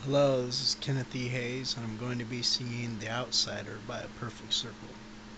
Hello, this is Kenneth E. Hayes, and I'm going to be singing The Outsider by A Perfect Circle.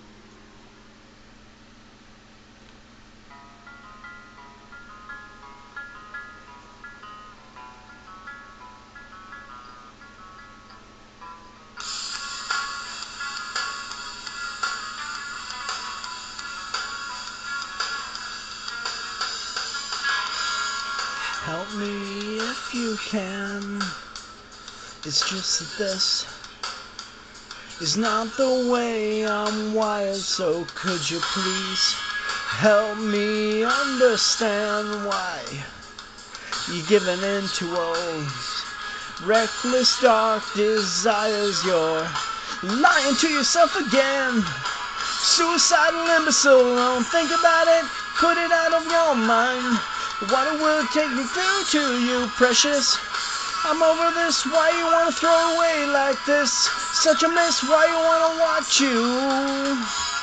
Help me if you can. It's just that this is not the way I'm wired, so could you please help me understand why you're giving in to those reckless dark desires. You're lying to yourself again. Suicidal imbecile, don't think about it, put it out of your mind. What it will take me through to you, precious. I'm over this, why you wanna throw away like this? Such a mess, why you wanna watch you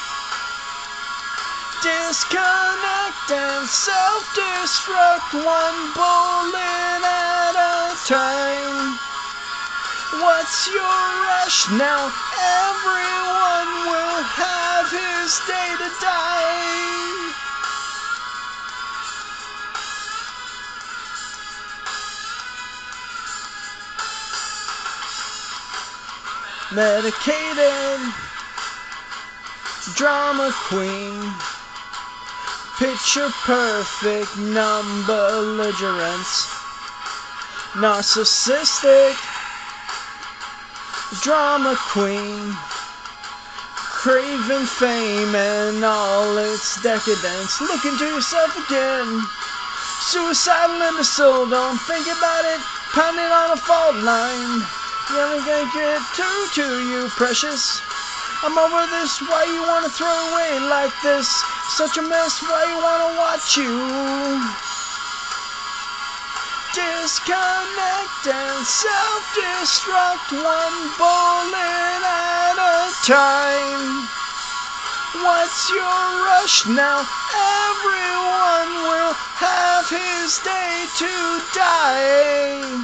disconnect and self-destruct, one bullet at a time. What's your rush now? Everyone will have his day to die. Medicated drama queen, picture perfect non-belligerence, narcissistic drama queen, craving fame and all its decadence. Look into yourself again. Suicidal imbecile, don't think about it, pounding on a fault line. You ain't gonna get through to you, precious. I'm over this, why you wanna throw away like this? Such a mess, why you wanna watch you disconnect and self-destruct, one bullet at a time. What's your rush now? Everyone will have his day to die.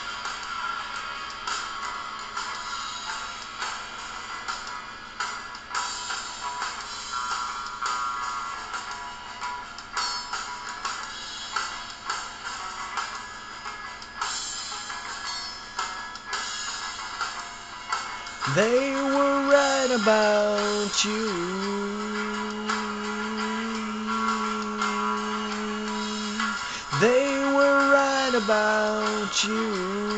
They were right about you. They were right about you.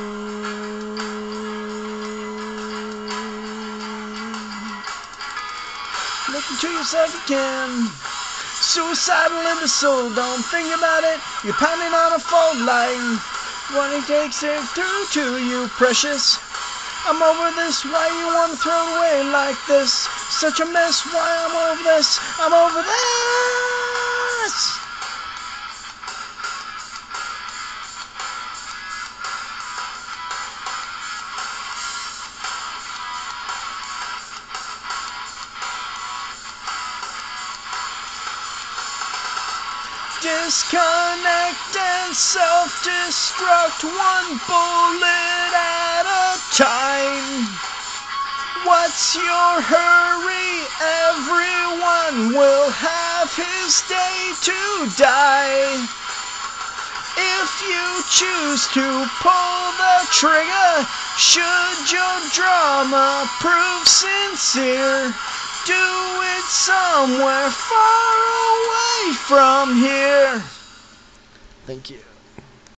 Look into yourself again. Suicidal imbecile, don't think about it. You're pounding on a fault line. What it takes it through to you, precious. I'm over this, why you wanna throw it away like this? Such a mess, why I'm over this, I'm over this. Disconnect and self-destruct, one bullet at a time. What's your hurry? Everyone will have his day to die. If you choose to pull the trigger, should your drama prove sincere, do it somewhere far away from here. Thank you.